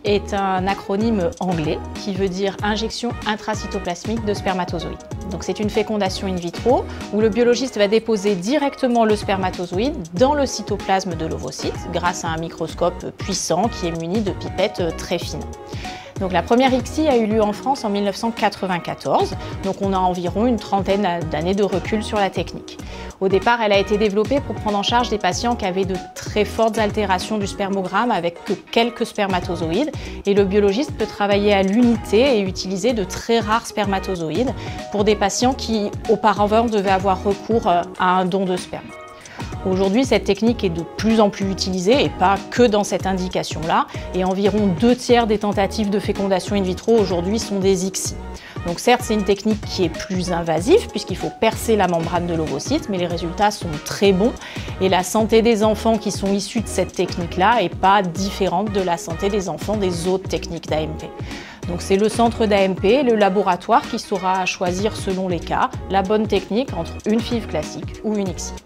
est un acronyme anglais qui veut dire injection intracytoplasmique de spermatozoïdes. Donc c'est une fécondation in vitro où le biologiste va déposer directement le spermatozoïde dans le cytoplasme de l'ovocyte grâce à un microscope puissant qui est muni de pipettes très fines. Donc la première ICSI a eu lieu en France en 1994, donc on a environ une trentaine d'années de recul sur la technique. Au départ, elle a été développée pour prendre en charge des patients qui avaient de très fortes altérations du spermogramme avec que quelques spermatozoïdes, et le biologiste peut travailler à l'unité et utiliser de très rares spermatozoïdes pour des patients qui auparavant devaient avoir recours à un don de sperme. Aujourd'hui, cette technique est de plus en plus utilisée et pas que dans cette indication-là. Et environ 2/3 des tentatives de fécondation in vitro aujourd'hui sont des ICSI. Donc certes, c'est une technique qui est plus invasive puisqu'il faut percer la membrane de l'ovocyte, mais les résultats sont très bons. Et la santé des enfants qui sont issus de cette technique-là n'est pas différente de la santé des enfants des autres techniques d'AMP. Donc c'est le centre d'AMP, le laboratoire qui saura choisir selon les cas la bonne technique entre une FIV classique ou une ICSI.